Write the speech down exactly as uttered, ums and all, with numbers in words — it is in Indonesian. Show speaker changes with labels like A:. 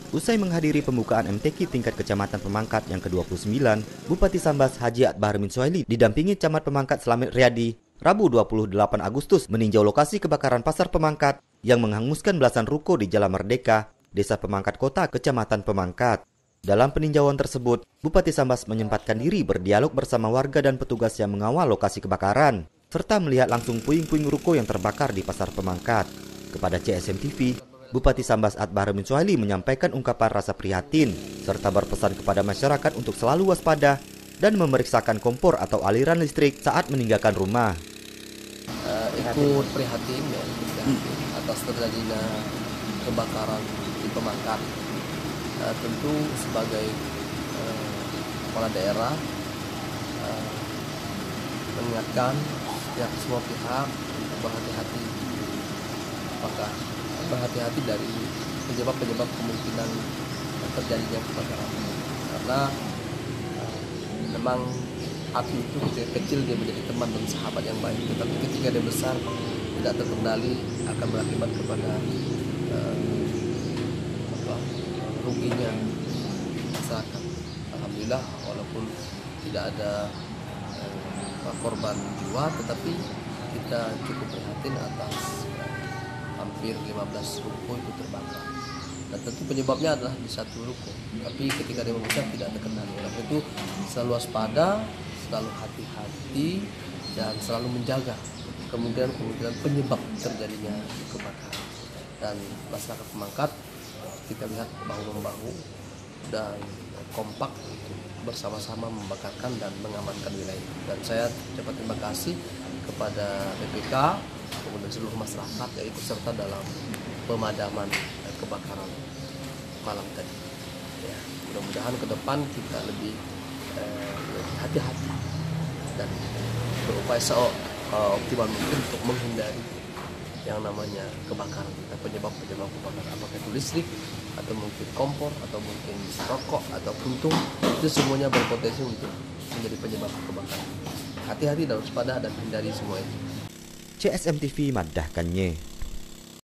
A: Usai menghadiri pembukaan M T Q tingkat Kecamatan Pemangkat yang ke dua puluh sembilan, Bupati Sambas Haji Akbar Min Suhaili didampingi Camat Pemangkat Slamet Riyadi, Rabu dua puluh delapan Agustus meninjau lokasi kebakaran Pasar Pemangkat yang menghanguskan belasan ruko di Jalan Merdeka, Desa Pemangkat Kota, Kecamatan Pemangkat. Dalam peninjauan tersebut, Bupati Sambas menyempatkan diri berdialog bersama warga dan petugas yang mengawal lokasi kebakaran, serta melihat langsung puing-puing ruko yang terbakar di Pasar Pemangkat. Kepada C S M T V, Bupati Sambas Akbar Min Suhaili menyampaikan ungkapan rasa prihatin, serta berpesan kepada masyarakat untuk selalu waspada dan memeriksakan kompor atau aliran listrik saat meninggalkan rumah.
B: Uh, ikut prihatin ya, prihatin atas terjadinya kebakaran di Pemangkat. Uh, tentu sebagai uh, kepala daerah uh, mengingatkan pihak semua pihak untuk berhati-hati, apakah berhati-hati dari penyebab-penyebab kemungkinan terjadinya kebakaran, karena uh, memang api itu ketika kecil dia menjadi teman dan sahabat yang baik, tetapi ketika dia besar tidak terkendali akan berakibat kepada uh, apa, ruginya masyarakat. Alhamdulillah walaupun tidak ada uh, korban jiwa, tetapi kita cukup prihatin atas uh, hampir lima belas ruko itu terbakar. Dan tentu penyebabnya adalah di satu ruko, tapi ketika dia membesar tidak terkendali. Oleh itu selalu waspada, selalu hati-hati, dan selalu menjaga kemungkinan-kemungkinan penyebab terjadinya kebakaran. Dan masyarakat Pemangkat kita lihat bahu-membahu dan kompak bersama-sama membakarkan dan mengamankan wilayah. Dan saya ucapkan terima kasih kepada B P K, kemudian seluruh masyarakat yang ikut serta dalam pemadaman kebakaran malam tadi. Ya, mudah-mudahan ke depan kita lebih eh, hati-hati dan berupaya seoptimal mungkin untuk menghindari yang namanya kebakaran, penyebab-penyebab kebakaran, apakah itu listrik atau mungkin kompor atau mungkin rokok atau puntung, itu semuanya berpotensi untuk menjadi penyebab kebakaran. Hati-hati dan waspada dan hindari semua itu.
A: C S M T V madahkannya.